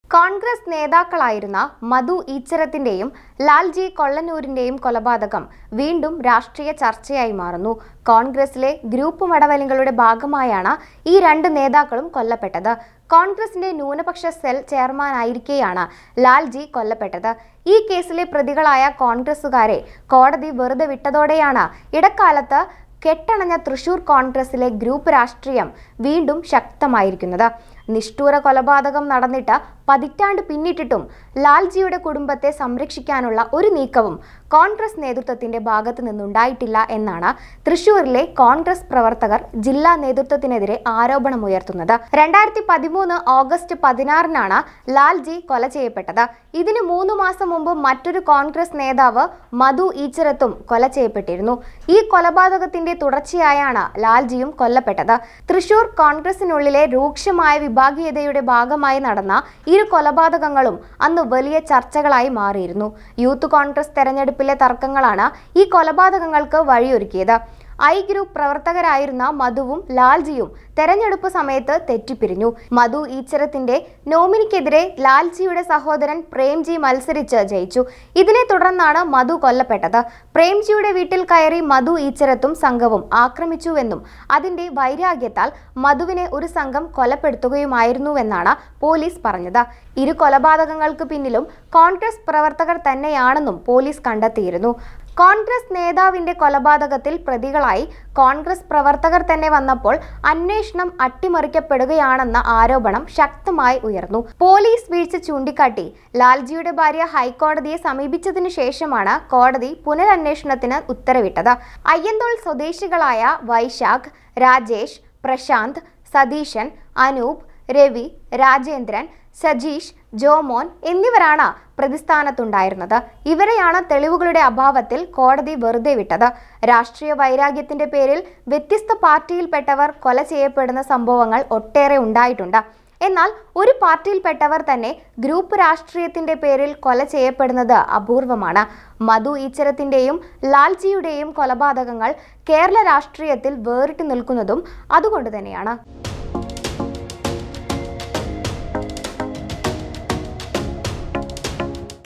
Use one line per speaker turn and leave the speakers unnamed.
കോൺഗ്രസ് നേതാക്കളായിരുന്ന മധു ഈച്ചരത്തിന്റെയും ലാൽജി കൊള്ളന്നൂരിന്റെയും കൊലപാതകം വീണ്ടും രാഷ്ട്രീയ ചർച്ചയായി മാറുന്നു. കോൺഗ്രസിലെ ഗ്രൂപ്പ് മടവലികളുടെ ഭാഗമായാണ് ഈ രണ്ട് നേതാക്കളും കൊല്ലപ്പെട്ടത്. കോൺഗ്രസിന്റെ ന്യൂനപക്ഷ സെൽ ചെയർമാനായിരിക്കെയാണ് ലാൽജി കൊല്ലപ്പെട്ടത്. ഈ കേസിലെ പ്രതികളായ കോൺഗ്രസുകാരെ കോടതി വെറുതെ വിട്ടതോടെയാണ് ഇടക്കാലത്ത് കെട്ടണഞ്ഞ തൃശൂർ കോൺഗ്രസിലെ ഗ്രൂപ്പ് രാഷ്ട്രീയം വീണ്ടും ശക്തമായിരിക്കുന്നത്. നിഷ്ഠൂര കൊലപാതകം നടന്നിട്ട് പതിറ്റാണ്ട് പിന്നിട്ടിട്ടും ലാൽജിയുടെ കുടുംബത്തെ സംരക്ഷിക്കാനുള്ള ഒരു നീക്കവും കോൺഗ്രസ് നേതൃത്വത്തിന്റെ ഭാഗത്തു നിന്നുണ്ടായിട്ടില്ല എന്നാണ് തൃശൂരിലെ കോൺഗ്രസ് പ്രവർത്തകർ ജില്ലാ നേതൃത്വത്തിനെതിരെ ആരോപണമുയർത്തുന്നത്. 2013 ഓഗസ്റ്റ് 16 ലാൽജി കൊല ചെയ്യപ്പെട്ടത്. ഇതിന് 3 മാസം മുമ്പ് മറ്റൊരു കോൺഗ്രസ് നേതാവ് മധു ഈച്ചരത്തും കൊല ചെയ്യപ്പെട്ടിരുന്നു. ഈ കൊലപാതകത്തിന്റെ തുടർച്ചയായാണ് ലാൽജിയും കൊല്ലപ്പെട്ടത്. തൃശൂർ കോൺഗ്രസിനുള്ളിലെ രൂക്ഷമായ വിഭാഗീയതയുടെ ഭാഗമായി നടന്ന ഇരു കൊലപാതകങ്ങളും അന്ന് വലിയ ചർച്ചകളായി മാറിയിരുന്നു. യൂത്ത് കോൺഗ്രസ് തെരഞ്ഞെടുപ്പിലെ തർക്കങ്ങളാണ് ഈ കൊലപാതകങ്ങൾക്ക് വഴിയൊരുക്കിയത്. ഐ ഗ്രൂപ്പ് പ്രവർത്തകരായിരുന്ന മധുവും ലാൽജിയും തെരഞ്ഞെടുപ്പ് സമയത്ത് തെറ്റിപ്പിരിഞ്ഞു. മധു ഈച്ചരത്തിന്റെ നോമിനിക്കെതിരെ ലാൽജിയുടെ സഹോദരൻ പ്രേംജി മത്സരിച്ച് ജയിച്ചു. ഇതിനെ തുടർന്നാണ് മധു കൊല്ലപ്പെട്ടത്. പ്രേംജിയുടെ വീട്ടിൽ കയറി മധു ഈച്ചരത്തും സംഘവും ആക്രമിച്ചുവെന്നും അതിന്റെ വൈരാഗ്യത്താൽ മധുവിനെ ഒരു സംഘം കൊലപ്പെടുത്തുകയുമായിരുന്നുവെന്നാണ് പോലീസ് പറഞ്ഞത്. ഇരു കൊലപാതകങ്ങൾക്ക് പിന്നിലും കോൺഗ്രസ് പ്രവർത്തകർ തന്നെയാണെന്നും പോലീസ് കണ്ടെത്തിയിരുന്നു. കോൺഗ്രസ് നേതാവിന്റെ കൊലപാതകത്തിൽ പ്രതികളായി കോൺഗ്രസ് പ്രവർത്തകർ തന്നെ വന്നപ്പോൾ അന്വേഷണം അട്ടിമറിക്കപ്പെടുകയാണെന്ന ആരോപണം ശക്തമായി ഉയർന്നു. പോലീസ് വീഴ്ച ചൂണ്ടിക്കാട്ടി ലാൽജിയുടെ ഭാര്യ ഹൈക്കോടതിയെ സമീപിച്ചതിനു ശേഷമാണ് കോടതി പുനരന്വേഷണത്തിന് ഉത്തരവിട്ടത്. അയ്യന്തോൾ സ്വദേശികളായ വൈശാഖ്, രാജേഷ്, പ്രശാന്ത്, സതീശൻ, അനൂപ്, രവി, രാജേന്ദ്രൻ, സജീഷ്, ജോമോൻ എന്നിവരാണ് പ്രതിസ്ഥാനത്തുണ്ടായിരുന്നത്. ഇവരെയാണ് തെളിവുകളുടെ അഭാവത്തിൽ കോടതി വെറുതെ വിട്ടത്. രാഷ്ട്രീയ വൈരാഗ്യത്തിന്റെ പേരിൽ വ്യത്യസ്ത പാർട്ടിയിൽപ്പെട്ടവർ കൊല ചെയ്യപ്പെടുന്ന സംഭവങ്ങൾ ഒട്ടേറെ ഉണ്ടായിട്ടുണ്ട്. എന്നാൽ ഒരു പാർട്ടിയിൽപ്പെട്ടവർ തന്നെ ഗ്രൂപ്പ് രാഷ്ട്രീയത്തിന്റെ പേരിൽ കൊല ചെയ്യപ്പെടുന്നത് അപൂർവമാണ്. മധു ഈച്ചരത്തിന്റെയും ലാൽജിയുടെയും കൊലപാതകങ്ങൾ കേരള രാഷ്ട്രീയത്തിൽ വേറിട്ട് നിൽക്കുന്നതും അതുകൊണ്ട് തന്നെയാണ്.